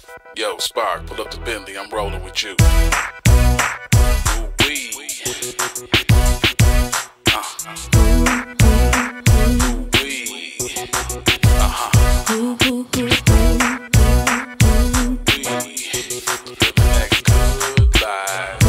Yo, Spark, pull up the Bentley, I'm rolling with you. Ooh-wee. Ooh-wee. Ooh-wee. Living that good life.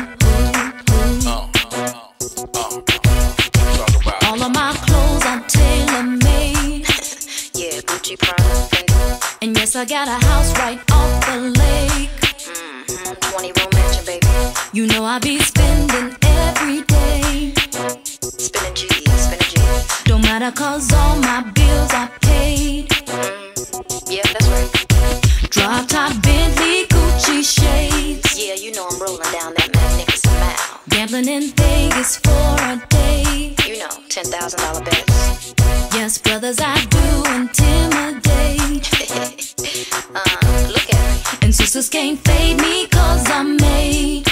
Talk about all of my clothes are tailor-made. Yeah, Gucci, Prada, Fendi. And yes, I got a house right off the lake. 20-room mansion, baby. You know I be spending every day. Spinning G's, spinning G's. Don't matter cause all my bills are paid. Yeah, that's right. Drop top Bentley, Gucci shades. Yeah, you know I'm rolling down that magnificent mile. Gambling in Vegas for a day. You know, $10,000 bets. Yes, brothers, I do intimidate. Look at me. And sisters can't fade me cause I'm made.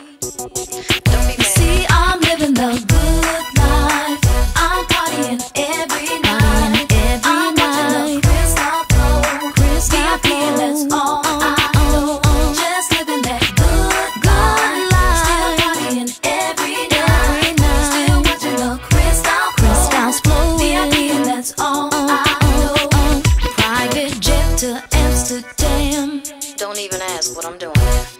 Don't be mad. See, I'm living the good life. I'm partying every night. I'm watching the crystal flow. VIP, that's all I know. Just living that good life. Still partying every night. Still watching the crystals flow. VIP, that's all I know. Private jet to Amsterdam. Don't even ask what I'm doing.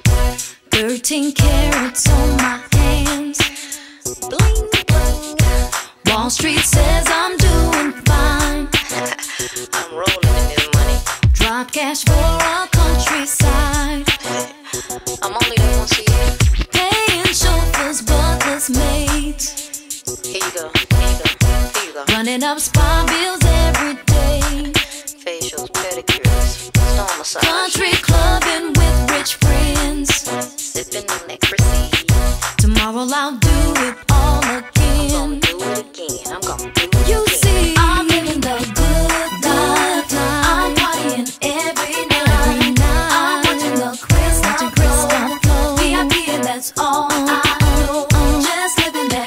13 carats on my hands. Bling, bling. Wall Street says I'm doing fine. I'm rolling in this money. Drop cash for a countryside. I'm only there once a year. Paying chauffeurs, butlers, maids. Here you go, here you go, here you go. Running up spa bills every day. Facials, pedicures, stone massage. Country clubbing with rich friends. Sipping on that Chrissy. Tomorrow I'll do it all I'm again. gonna do it again. I'm gonna do it You again. see, I'm living the good life. I'm partying every night. I'm watching the crystal flow. VIP, and that's all I know. Just living that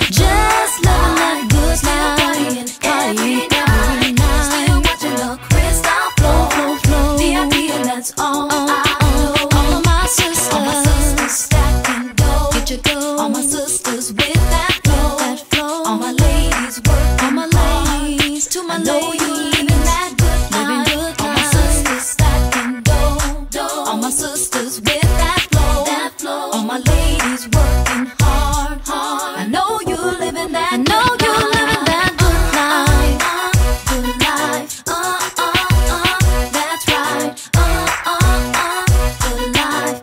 good life. Partying every night. Still watching the crystal flow. VIP, and that's all I know. All of my sisters stacking dough. Get your dough. All my sisters with that flow. All my ladies work. All my ladies to my ladies. I know you living that good life. All my sisters stacking dough. All my sisters with that flow. All my ladies working hard. I know you living that. I know you living that good life. Good life. That's right. Good life.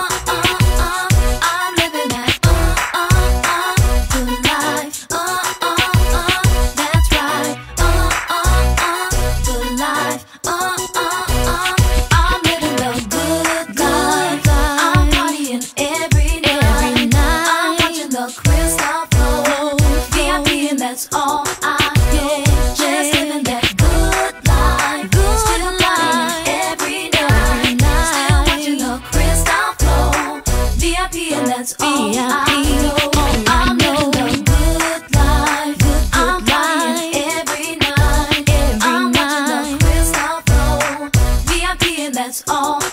I'm living that. Good life. That's right. Good life. I'm living the good life. I'm partying every night. I'm watching the crystal flow. VIP, and that's all I get. Just living that good life. Still partying every night. Still watching the crystal flow. VIP, and that's all I know. I'm living the good life. I'm partying every night. I'm watching the crystal flow. VIP, and that's all